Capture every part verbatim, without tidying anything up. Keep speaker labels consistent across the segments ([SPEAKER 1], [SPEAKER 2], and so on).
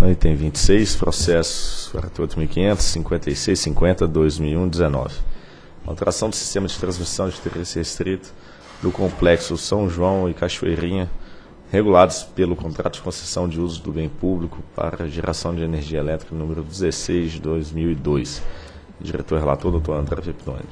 [SPEAKER 1] No item vinte e seis, processo quarenta e oito mil quinhentos, cinquenta e seis cinquenta, dois mil e um, dezenove. Alteração do sistema de transmissão de interesse restrito do complexo São João e Cachoeirinha, regulados pelo contrato de concessão de uso do bem público para geração de energia elétrica número dezesseis de dois mil e dois. Diretor-relator, doutor André Pepinoni.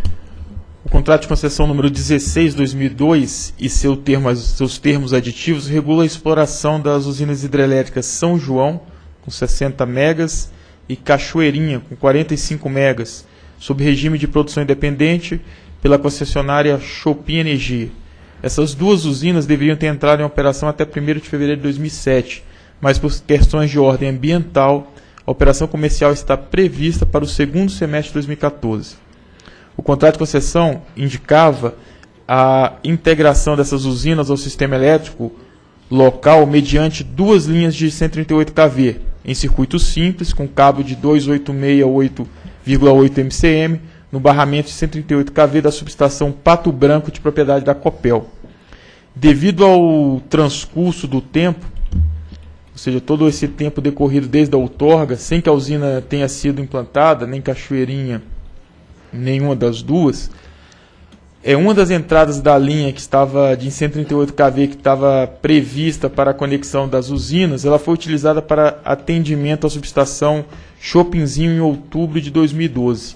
[SPEAKER 2] O contrato de concessão número dezesseis de dois mil e dois e seu termo, seus termos aditivos regula a exploração das usinas hidrelétricas São João, com sessenta megas, e Cachoeirinha, com quarenta e cinco megas, sob regime de produção independente pela concessionária Chopin Energia. Essas duas usinas deveriam ter entrado em operação até primeiro de fevereiro de dois mil e sete, mas por questões de ordem ambiental, a operação comercial está prevista para o segundo semestre de dois mil e quatorze. O contrato de concessão indicava a integração dessas usinas ao sistema elétrico local mediante duas linhas de cento e trinta e oito quilovolts, em circuito simples, com cabo de duzentos e sessenta e oito vírgula oito M C M, no barramento de cento e trinta e oito quilovolts da subestação Pato Branco, de propriedade da Copel. Devido ao transcurso do tempo, ou seja, todo esse tempo decorrido desde a outorga, sem que a usina tenha sido implantada, nem Cachoeirinha, nenhuma das duas, é uma das entradas da linha que estava de cento e trinta e oito quilovolts que estava prevista para a conexão das usinas, ela foi utilizada para atendimento à subestação Chopinzinho em outubro de dois mil e doze.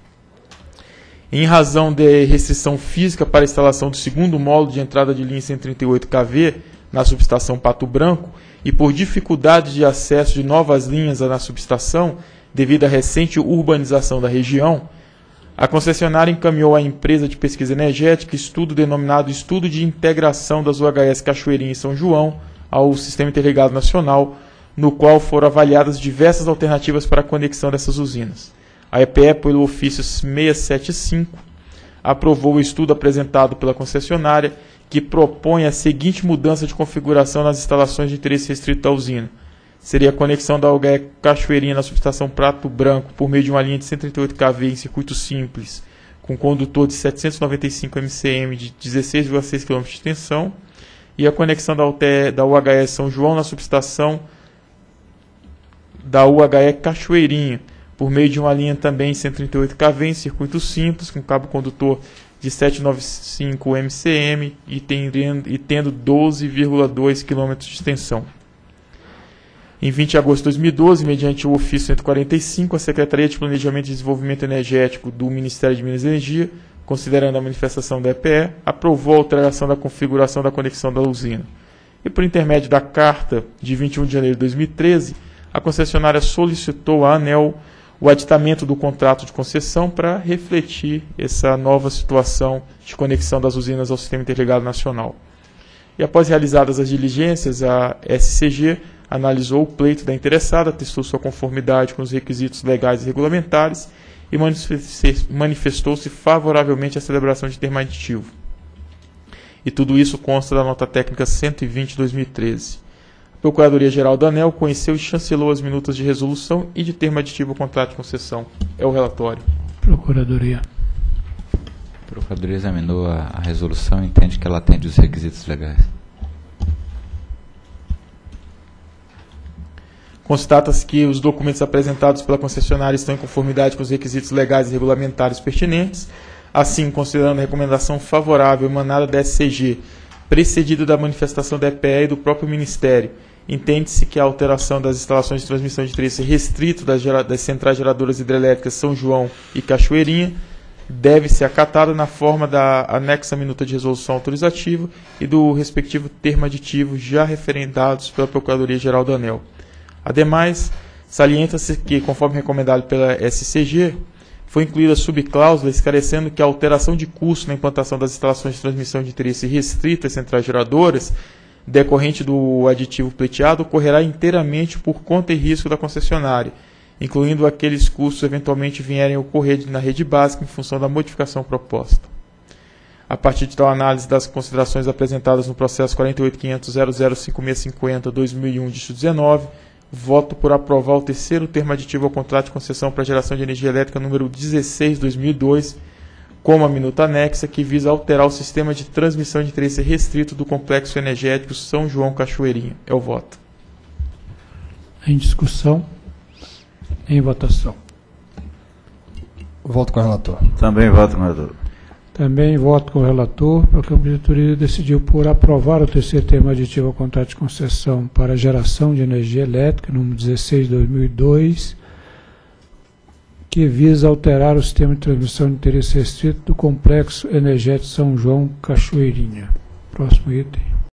[SPEAKER 2] Em razão de restrição física para a instalação do segundo módulo de entrada de linha cento e trinta e oito quilovolts na subestação Pato Branco e por dificuldade de acesso de novas linhas na subestação devido à recente urbanização da região, a concessionária encaminhou à empresa de pesquisa energética estudo denominado Estudo de Integração das U H S Cachoeirinha e São João ao Sistema Interligado Nacional, no qual foram avaliadas diversas alternativas para a conexão dessas usinas. A E P E, pelo ofício seiscentos e setenta e cinco, aprovou o estudo apresentado pela concessionária, que propõe a seguinte mudança de configuração nas instalações de interesse restrito da usina. Seria a conexão da U H S Cachoeirinha na subestação Pato Branco por meio de uma linha de cento e trinta e oito quilovolts em circuito simples, com condutor de setecentos e noventa e cinco M C M de dezesseis vírgula seis quilômetros de extensão, e a conexão da, U T E, da U H S São João na subestação da U H S Cachoeirinha, por meio de uma linha também cento e trinta e oito quilovolts em circuito simples, com cabo condutor de setecentos e noventa e cinco M C M e, tendendo, e tendo doze vírgula dois quilômetros de extensão. Em vinte de agosto de dois mil e doze, mediante o ofício cento e quarenta e cinco, a Secretaria de Planejamento e Desenvolvimento Energético do Ministério de Minas e Energia, considerando a manifestação da E P E, aprovou a alteração da configuração da conexão da usina. E por intermédio da carta de vinte e um de janeiro de dois mil e treze, a concessionária solicitou à ANEEL o aditamento do contrato de concessão para refletir essa nova situação de conexão das usinas ao Sistema Interligado Nacional. E após realizadas as diligências, a S C G analisou o pleito da interessada, testou sua conformidade com os requisitos legais e regulamentares e manifestou-se favoravelmente à celebração de termo aditivo. E tudo isso consta da nota técnica cento e vinte de dois mil e treze. A Procuradoria-Geral da ANEEL conheceu e chancelou as minutas de resolução e de termo aditivo ao contrato de concessão. É o relatório.
[SPEAKER 3] Procuradoria.
[SPEAKER 4] A Procuradoria examinou a, a resolução e entende que ela atende os requisitos legais.
[SPEAKER 2] Constata-se que os documentos apresentados pela concessionária estão em conformidade com os requisitos legais e regulamentares pertinentes. Assim, considerando a recomendação favorável emanada da S C G, precedida da manifestação da E P E e do próprio Ministério, entende-se que a alteração das instalações de transmissão de interesse restrito das, das centrais geradoras hidrelétricas São João e Cachoeirinha deve ser acatada na forma da anexa minuta de resolução autorizativa e do respectivo termo aditivo já referendados pela Procuradoria-Geral da ANEEL. Ademais, salienta-se que, conforme recomendado pela S C G, foi incluída a subcláusula esclarecendo que a alteração de custo na implantação das instalações de transmissão de interesse restrito às centrais geradoras, decorrente do aditivo pleiteado, ocorrerá inteiramente por conta e risco da concessionária, incluindo aqueles custos eventualmente vierem a ocorrer na rede básica em função da modificação proposta. A partir de tal análise das considerações apresentadas no processo quarenta e oito ponto quinhentos ponto zero zero cinco seis cinco zero barra dois mil e um, dígito dezenove, voto por aprovar o terceiro termo aditivo ao contrato de concessão para geração de energia elétrica número dezesseis de dois mil e dois, como a minuta anexa, que visa alterar o sistema de transmissão de interesse restrito do complexo energético São João Cachoeirinha. É o voto.
[SPEAKER 3] Em discussão. Em votação.
[SPEAKER 5] Voto com o relator.
[SPEAKER 6] Também voto com o relator.
[SPEAKER 3] Também voto com o relator, porque a diretoria decidiu por aprovar o terceiro termo aditivo ao contrato de concessão para geração de energia elétrica, número dezesseis barra dois mil e dois, que visa alterar o sistema de transmissão de interesse restrito do Complexo Energético São João Cachoeirinha. Próximo item.